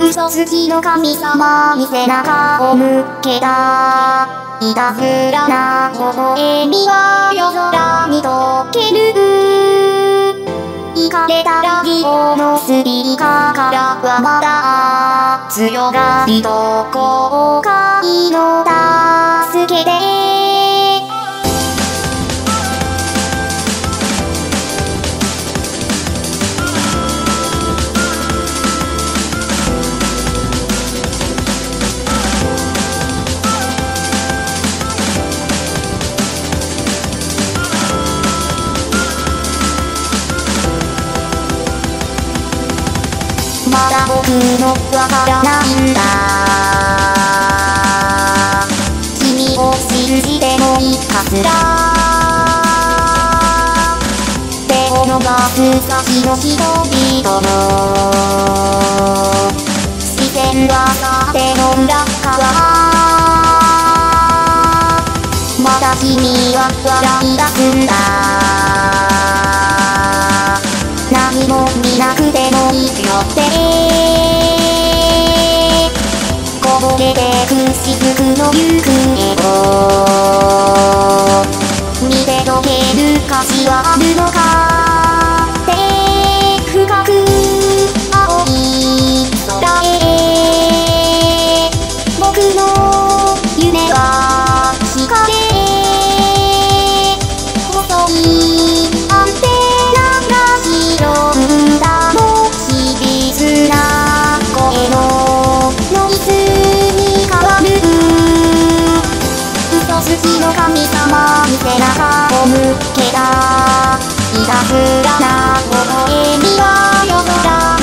嘘つきの神様に背中を向けた。いたずらな微笑みは夜空に溶ける。イカれたラジオのスピーカーからはまだ強がりと後悔の助けて。まだ僕のわからないんだ。君を信じてもいいかしら。手を伸ばす先の人々の視線はさての裏側。また君は笑い出すんだ。何も見なくてもいいよってこぼれてく雫の行方を見てどける価値はあるのかって深く青い空へ僕の夢は光細いアンテナ月の神様に背中を向けた。いたずらな微笑みは夜空